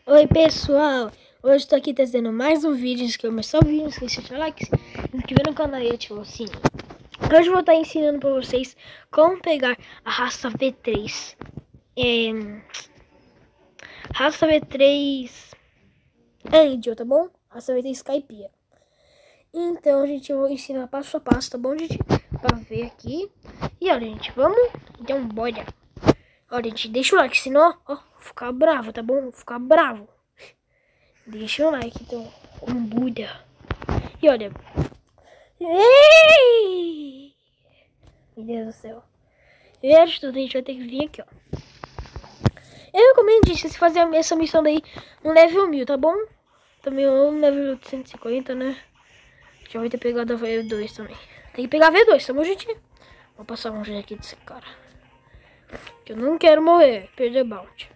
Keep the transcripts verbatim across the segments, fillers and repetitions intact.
Oi pessoal, hoje estou aqui trazendo mais um vídeo. Inscreva só o vídeo, não esqueça de deixar like, se inscrever no canal e ativar o sininho. Hoje eu vou estar ensinando para vocês como pegar a raça V três. É... Raça V três Angel, tá bom? Raça V três Caipira. Então, gente, eu vou ensinar passo a passo, tá bom, gente? Pra ver aqui. E olha, gente, vamos? Então, bora. Olha, gente, deixa o like, senão, ó, vou ficar bravo, tá bom? Vou ficar bravo. Deixa o like, então, um Buda. E olha. Ei! Meu Deus do céu. Primeiro de tudo, a gente vai ter que vir aqui, ó. Eu recomendo, gente, se fazer essa missão daí no level mil, tá bom? Também no level cento e cinquenta, né? Já vai ter pegado a V dois também. Tem que pegar a V dois, tá bom, gente? Vou passar um jeito aqui desse cara. Que eu não quero morrer, perder bounty.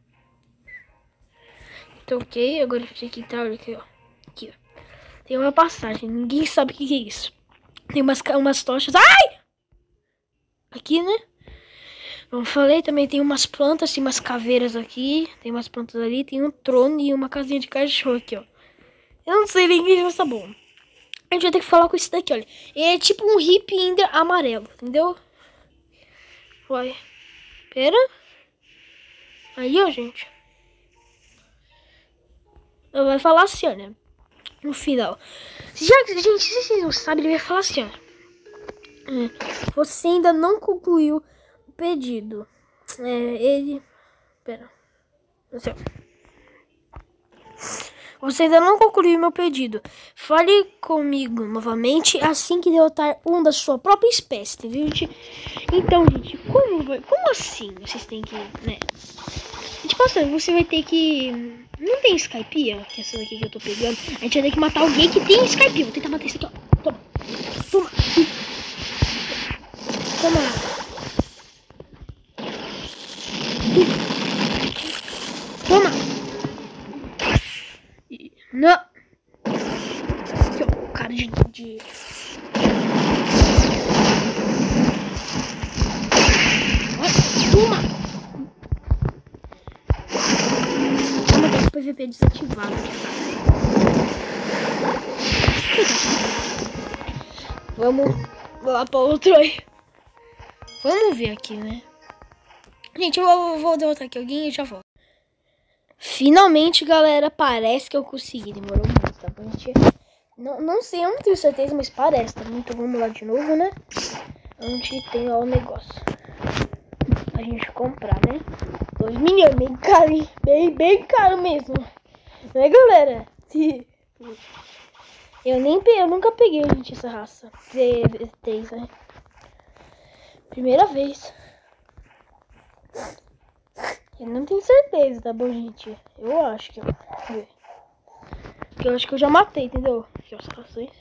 Então, ok, agora a gente tem que entrar aqui, ó. Aqui, ó. Tem uma passagem, ninguém sabe o que, que é isso. Tem umas, umas tochas. Ai! Aqui, né? Como eu falei, também tem umas plantas, tem umas caveiras aqui. Tem umas plantas ali, tem um trono e uma casinha de cachorro aqui, ó. Eu não sei nem que tá bom. A gente vai ter que falar com isso daqui, olha. É tipo um hip Ender amarelo, entendeu? Vai. Pera. Aí, ó, gente. Ele vai falar assim, olha. No final. Já que, gente, se vocês não sabem, ele vai falar assim, ó. Você ainda não concluiu o pedido. É, ele... Pera. Assim, Você ainda não concluiu meu pedido. Fale comigo novamente assim que derrotar um da sua própria espécie, entendeu, gente? Então, gente, como vai... Como assim vocês têm que, né? Tipo assim, você vai ter que... Não tem Skype, que é essa daqui que eu tô pegando. A gente vai ter que matar alguém que tem Skype. Vou tentar matar esse aqui, ó. Toma. Toma. Toma. Toma. Não. Aqui, ó. Cara de... de... Toma. P V P desativado. Vamos lá para outro aí. Vamos ver aqui, né? Gente, eu vou, vou derrotar aqui alguém e já volto. Finalmente, galera, parece que eu consegui. Demorou muito, tá bom, gente? Não, não sei, eu não tenho certeza, mas parece, tá bom? Então vamos lá de novo, né? Onde tem lá o negócio a gente comprar, né? dois milhões, bem caro, hein? Bem, bem caro mesmo. Né, galera? Eu nem peguei, eu nunca peguei, gente, essa raça. V três, né? Primeira vez. Eu não tenho certeza, tá bom, gente? Eu acho que eu... Porque eu acho que eu já matei, entendeu? Aqui, as rações.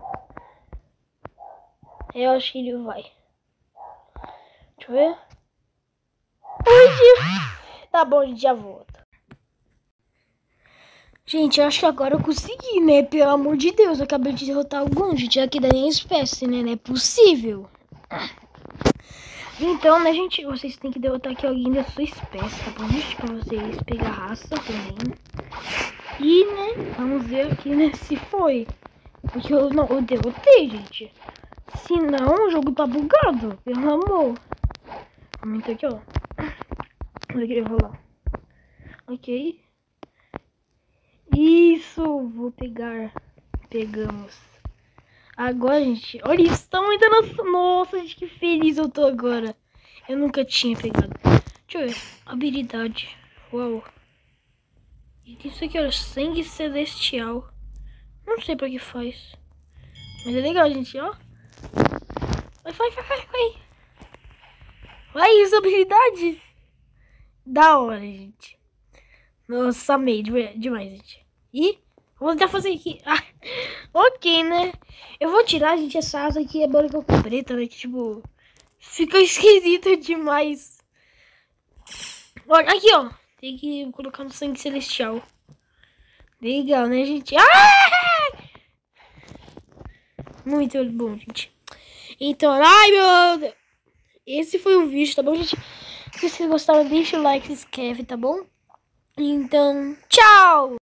Eu acho que ele vai. Deixa eu ver. Ui, tá bom, a gente já volta. Gente, eu acho que agora eu consegui, né? Pelo amor de Deus, eu acabei de derrotar algum, gente, aqui da minha espécie, né? Não é possível. Então, né, gente, vocês têm que derrotar aqui alguém da sua espécie, tá bom, gente? Pra vocês pegar raça também. E, né, vamos ver aqui, né, se foi. Porque eu não, eu derrotei, gente. Se não, o jogo tá bugado, pelo amor. Vamos aqui, ó. Eu queria rolar. Ok. Isso, vou pegar. Pegamos. Agora, gente, olha isso, estamos ainda nossa, nossa, gente, que feliz eu tô agora. Eu nunca tinha pegado. Deixa eu ver, habilidade. Uau. Isso aqui, olha, sangue celestial. Não sei pra que faz. Mas é legal, gente, ó. Vai, vai, vai, vai, vai. Vai, essa habilidade. Da hora, gente. Nossa, amei demais, gente. E vou tentar fazer aqui. Ah, ok, né? Eu vou tirar, gente, essa asa aqui. É branca com preta, né? Que, tipo, fica esquisito demais. Olha, aqui, ó. Tem que colocar no sangue celestial. Legal, né, gente? Ah! Muito bom, gente. Então, ai, meu Deus. Esse foi o vídeo, tá bom, gente? Se vocês gostaram, deixa o like, se inscreve, tá bom? Então, tchau!